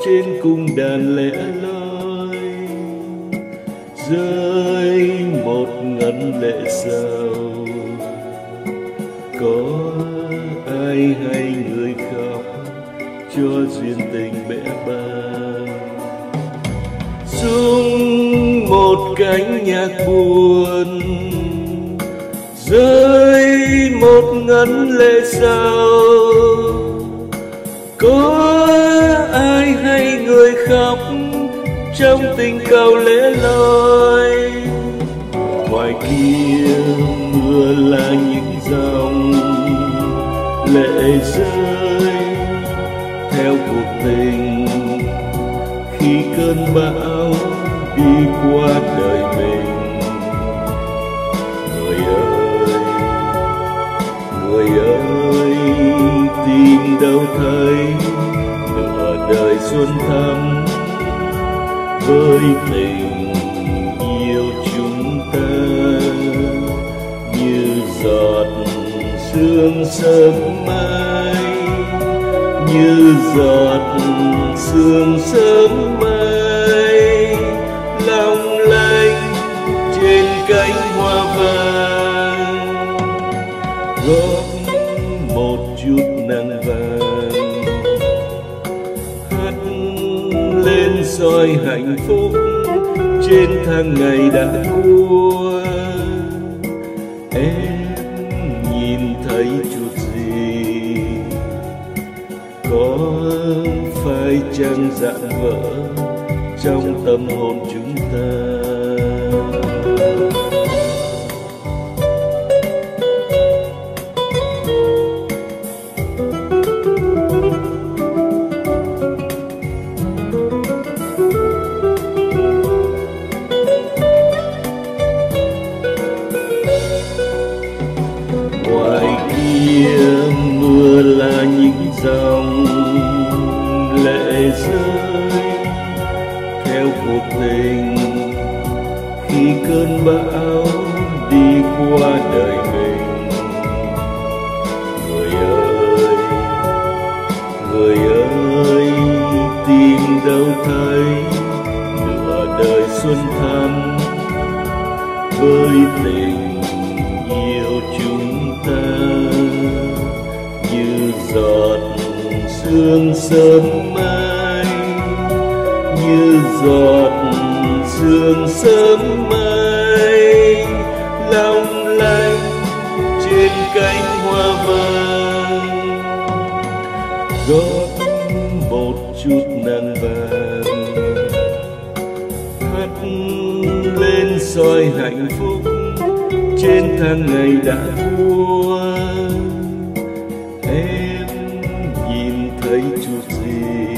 trên cung đàn lẻ loi, rơi một ngân lệ sầu. Có ai hay người khóc cho duyên tình bẽ bàng, rung một cánh nhạc buồn, rơi một ngân lệ sầu. Có ai hay người khóc trong tình cầu lẻ loi, ngoài kia mưa là những dòng lệ rơi theo cuộc tình, khi cơn bão đi qua đời mình. Người ơi tìm đâu thấy nửa đời xuân thắm với tình yêu chúng ta, như giọt sương sớm mai, như giọt sương sớm mai, long lanh trên cánh hoa vàng. Góp một chút nắng vàng hắt lên soi hạnh phúc trên tháng ngày đã qua. Em nhìn thấy chút gì, có phải chăng dạn vỡ trong tâm hồn chúng ta? Mưa là những dòng lệ rơi theo cuộc tình, khi cơn bão đi qua đời mình. Người ơi tìm đâu thấy nửa đời xuân thắm với tình yêu chúng ta, như giọt sương sớm mai, như giọt sương sớm mai, long lanh trên cánh hoa vàng. Góp một chút nắng vàng hắt lên soi hạnh phúc trên tháng ngày đã qua. Em nhìn thấy chút gì,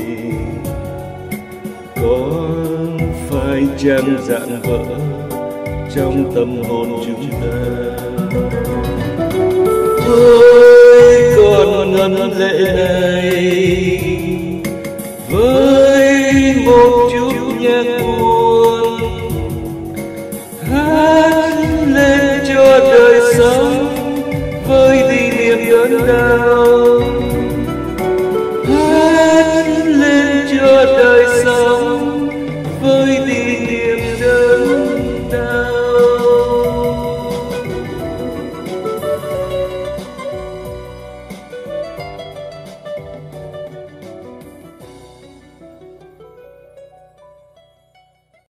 có phải chăng dạn vỡ trong tâm hồn chúng ta? Với con ngân lệ này, với một chút nhạc buồn, hát lên cho đời sống với đi niệm đớn đau, hát lên cho đời